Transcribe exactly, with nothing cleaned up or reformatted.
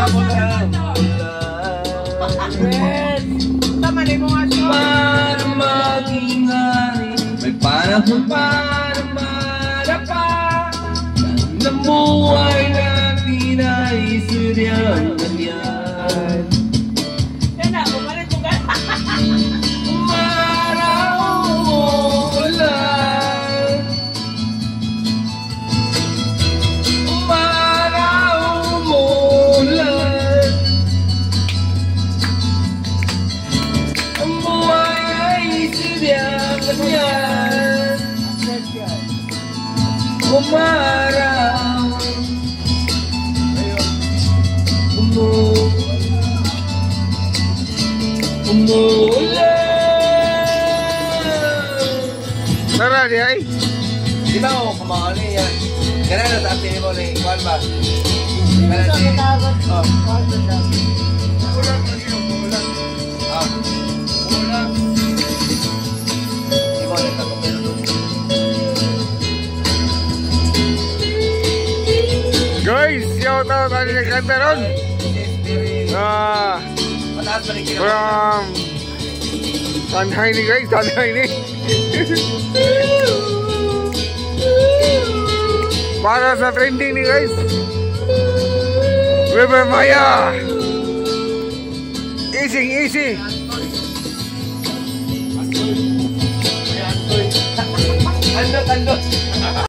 Para maging hari, may panahon para malapa. Namuhay natin ay suryang ganyan. Yan na, umalit mo ka. Umaraw ulan, umaraw umulan. Ang buhay ay suryang ganyan. Umaraw umulan. Tara di ay. Di ba ako kumakali yan? Ganun na sa atin mo na ikuan ba? Ganun Sa si... matawag. Oh. Ulan lagi yung ulan. Ah. Ulan. Di ba ulit ako pero doon? Guys, shoutout ano yung kanta ron? Ah, Mataas pa rin kinawa. from Tanhay ni guys, Tanhay ni. Para sa trending ni guys. River Maya. Easy, easy. Andot, andot.